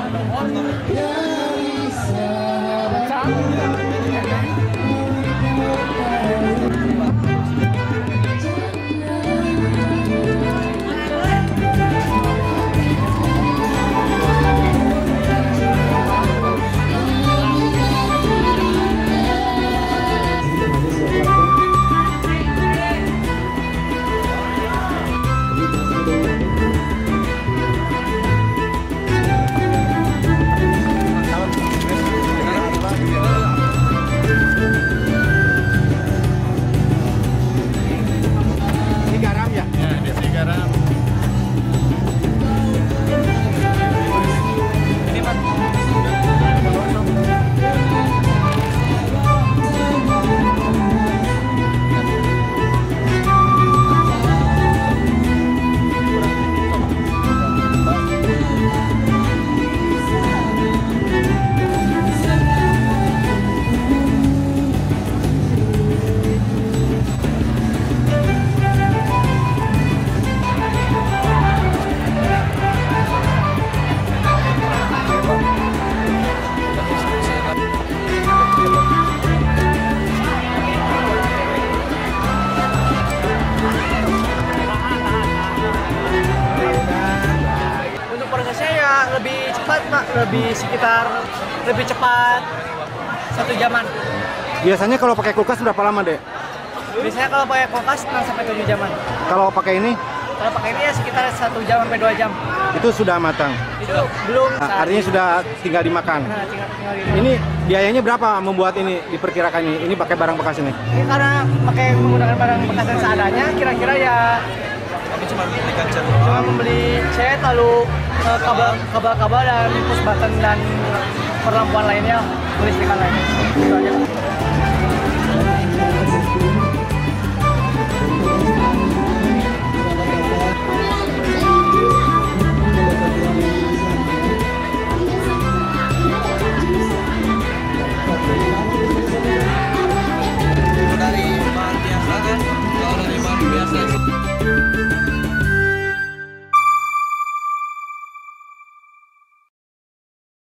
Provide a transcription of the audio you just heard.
lebih cepat Pak, lebih cepat 1 jaman. Biasanya kalau pakai kulkas berapa lama, Dek? Biasanya kalau pakai kulkas 6-7 jaman. Kalau pakai ini? Kalau pakai ini ya sekitar 1 jam sampai 2 jam. Itu sudah matang? Itu belum. Nah, artinya sudah tinggal dimakan. Nah, tinggal dimakan. Ini biayanya berapa membuat ini, diperkirakan ini? Ini pakai barang bekas ini? Ini karena menggunakan barang bekas dan seadanya, kira-kira ya cuma membeli cat, lalu kabel-kabel dan push button dan perlampuan lainnya, listrikan lainnya. Itu aja.